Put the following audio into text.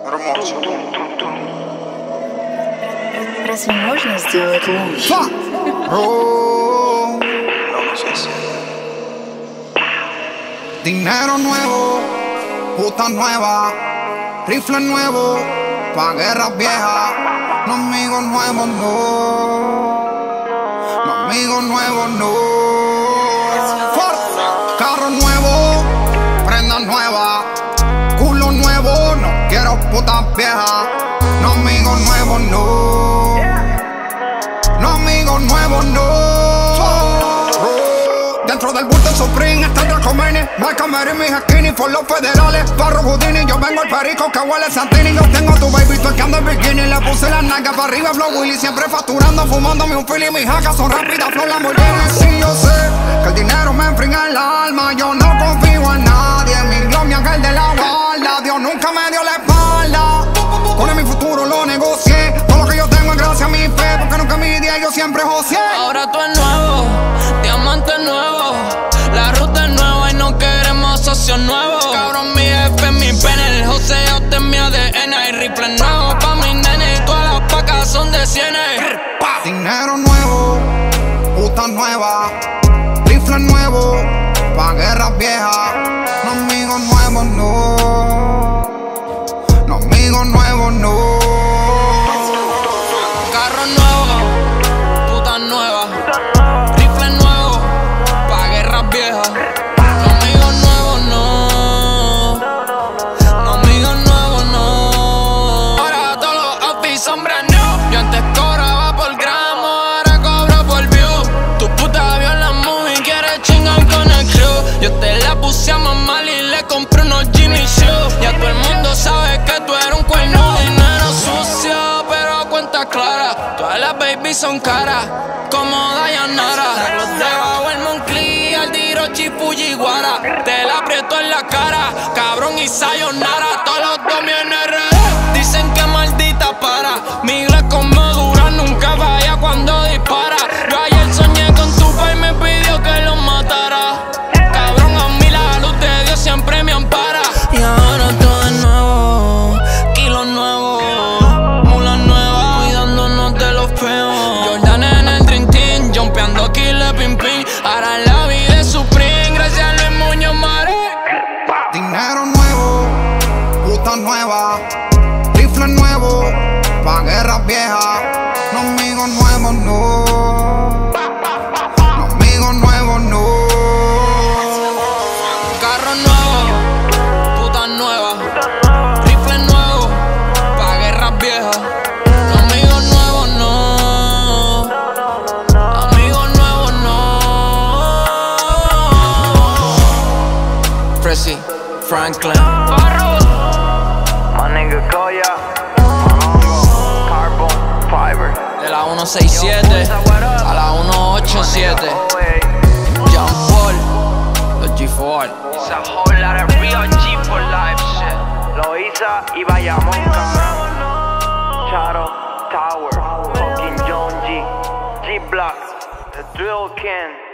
Hermoso. Разве можно сделать лучше? Dinero nuevo, puta nueva, rifle nuevo, pa' guerras viejas. No amigos nuevos, no. No amigos nuevos, no. Carro nuevo, prenda nueva, culo nuevo, no quiero putas viejas. No amigos nuevos, no. No amigos nuevos, no. Dentro del bulto Supreme está el Dracomeni. Marca Mary, mis skinny por los federales. Barro Houdini, yo vengo el perico que huele Santini. Yo tengo a tu baby tuerqueando en bikini. Le puse la nalga para arriba, Flow Willy. Siempre facturando, fumándome un fili. Mis jacas son rápidas, flow Lamborghini. Sí, yo sé que el dinero me enfría el alma. Yo no confío en nadie. Mi glow, mi ángel de la guarda. Dios nunca me dio la espalda. Con mi futuro lo negocié. Todo lo que yo tengo es gracias a mi fe. Porque nunca mi día yo siempre joseé. Ahora tú es nuevo, diamante nuevo, la ruta es nueva y no queremos socios nuevos. Cabrón, mi jefe, mi pene, el joseo de mi ADN. Hay rifle nuevo pa' mis nenes y todas las pacas son de cienes. Dinero nuevo, puta nueva, rifle nuevo, pa' guerras viejas. No amigos nuevos, no. No amigos nuevos, no. Carro nuevo, puta nueva, rifle nuevo, pa' guerras viejas. No amigos nuevos, no. No amigos nuevos, no. Ahora todos los outfits son brand new. Yo antes cobraba por gramo, ahora cobro por view. Tu puta vio la movie, quiere chingar con el crew. Yo te la puse a mamar y le compré unos Jimmy Choo. Ya todo el mundo sabe que tú eres un cuerno. Dinero sucio, pero a cuenta clara. Todas las babies son caras, como Dayanara. Los debajo el Moncler, el Dirochi, Fujiwara. Te la aprieto en la cara, cabrón y sayonara. Todos los domiones dicen que maldita para. Mi inglés como dura, nunca vaya cuando dispara. Yo ayer soñé con tu pa' y me pidió que lo matara. Cabrón, a mí la luz de Dios siempre me ampara. Y ahora todo es nuevo, kilos nuevos, mulas nuevas, cuidándonos de los feos. Jordan en el Dream Team, jumpeando killer pim pim. Ahora la vida es Supreme, gracias a Luis Muñoz Marín. Dinero nuevo, puta nueva, rifle nuevo, pa' guerras viejas. No amigos nuevos, no. No amigos nuevos, no. Carro nuevo, puta nueva, rifle nuevo, pa' guerras viejas. No amigos nuevos, no. Amigos nuevos, no. Prezi, Franklin, My nigga Koya, Malongo, Carbon Fiber. de la 167 a la 187. John Paul, los G4. It's a whole lot of real G for life shit. Loiza y Bayamón, cabrón. Charo, Tower, fucking John G. G-Block, The Drill King.